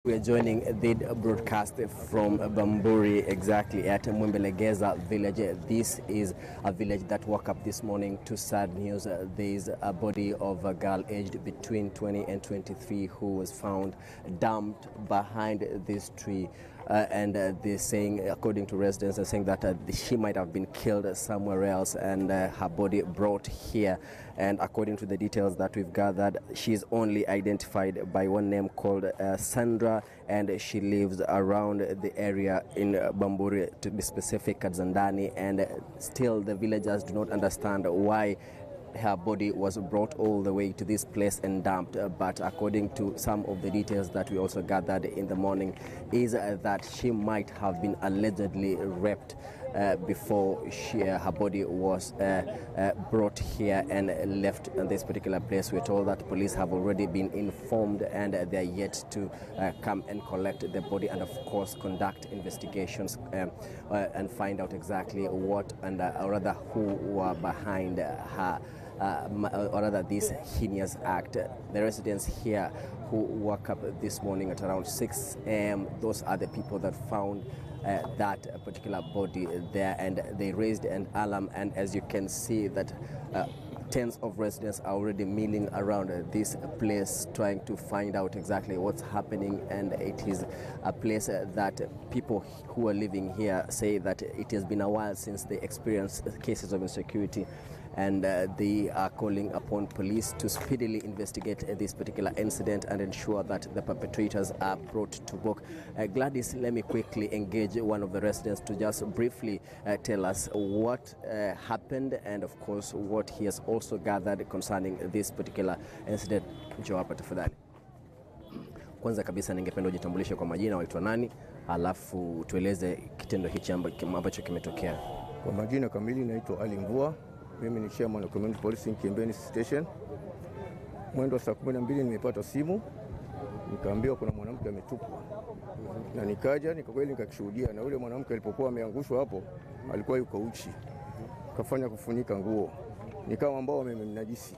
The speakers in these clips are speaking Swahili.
We are joining the broadcast from Bamburi, exactly at Mwembelegeza village. This is a village that woke up this morning to sad news. There is a body of a girl aged between 20 and 23 who was found dumped behind this tree. They're saying, according to residents, they're saying that she might have been killed somewhere else and her body brought here. And according to the details that we've gathered, she's only identified by one name called Sandra, and she lives around the area in Bamburi, to be specific, at Zandani. And still the villagers do not understand why her body was brought all the way to this place and dumped. But according to some of the details that we also gathered in the morning, is that she might have been allegedly raped before her body was brought here and left in this particular place. We're told that police have already been informed and they're yet to come and collect the body and, of course, conduct investigations and find out exactly what and or rather who were behind her or rather this heinous act. The residents here who woke up this morning at around 6 a.m., those are the people that found that particular body there, and they raised an alarm. And as you can see, that tens of residents are already milling around this place trying to find out exactly what's happening. And it is a place that people who are living here say that it has been a while since they experienced cases of insecurity, and they are calling upon police to speedily investigate this particular incident and ensure that the perpetrators are brought to book. Gladys, let me quickly engage one of the residents to just briefly tell us what happened and, of course, what he has also gathered concerning this particular incident. Njoo hapa tafadhali. Kwanza kabisa ningependa ujitambulishe kwa majina, waitwa nani, alafu tueleze kitendo hichi ambacho kimetokea. Kwa majina kamili naitwa Ali Mvua. Mimi ni chairman wa Community Policing Kiembeni Station. Mwendo saa 12 nimepata simu, nikaambiwa kuna mwanamke ametupwa. Na nikaja kweli nikakishuhudia, na yule mwanamke alipokuwa ameangushwa hapo alikuwa yuko uchi. Kafanya kufunika nguo. Ni kama ambao wamemnajisi.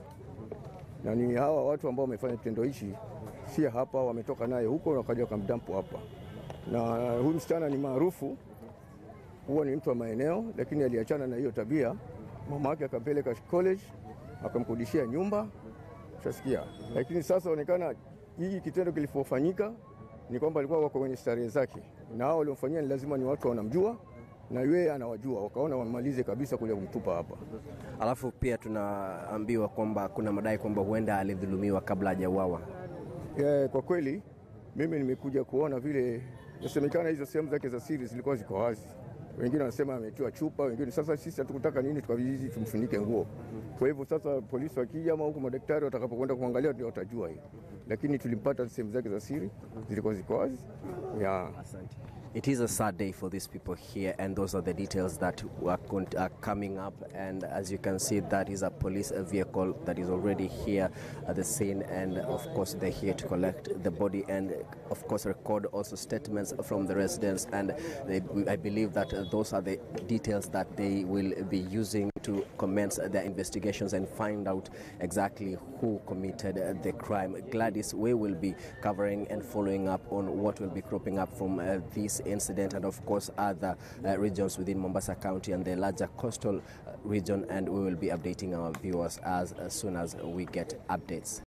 Na ni hawa watu ambao wamefanya kitendo hichi si hapa, wametoka naye huko na wakaja kumdampu hapa. Na huyu msichana ni maarufu, huwa ni mtu wa maeneo, lakini aliachana na hiyo tabia. Mama yake akampeleka college, akamkodishia nyumba, utasikia. Lakini sasa onekana hii kitendo kilipofanyika ni kwamba alikuwa wako kwenye starehe zake, na hao waliomfanyia ni lazima ni watu wanamjua na yeye anawajua, wakaona wamalize kabisa kuja kumtupa hapa. Alafu pia tunaambiwa kwamba kuna madai kwamba huenda alidhulumiwa kabla hajauawa. Kwa kweli mimi nimekuja kuona vile yasemekana hizo sehemu zake za siri zilikuwa ziko wazi. Wengine wanasema ametiwa chupa, wengine sasa sisi hatukutaka nini tukavizi tumfunike nguo. Kwa hivyo sasa polisi wakija ama huko madaktari watakapokwenda kuangalia ndio watajua hiyo. Lakini tulimpata sehemu zake za siri zilikuwa ziko wazi. Asante. It is a sad day for these people here, and those are the details that are coming up. And as you can see, that is a police vehicle that is already here at the scene, and of course they're here to collect the body and of course record also statements from the residents. And I believe that those are the details that they will be using to commence their investigations and find out exactly who committed the crime. Gladys, we will be covering and following up on what will be cropping up from this incident and, of course, other regions within Mombasa County and the larger coastal region, and we will be updating our viewers as soon as we get updates.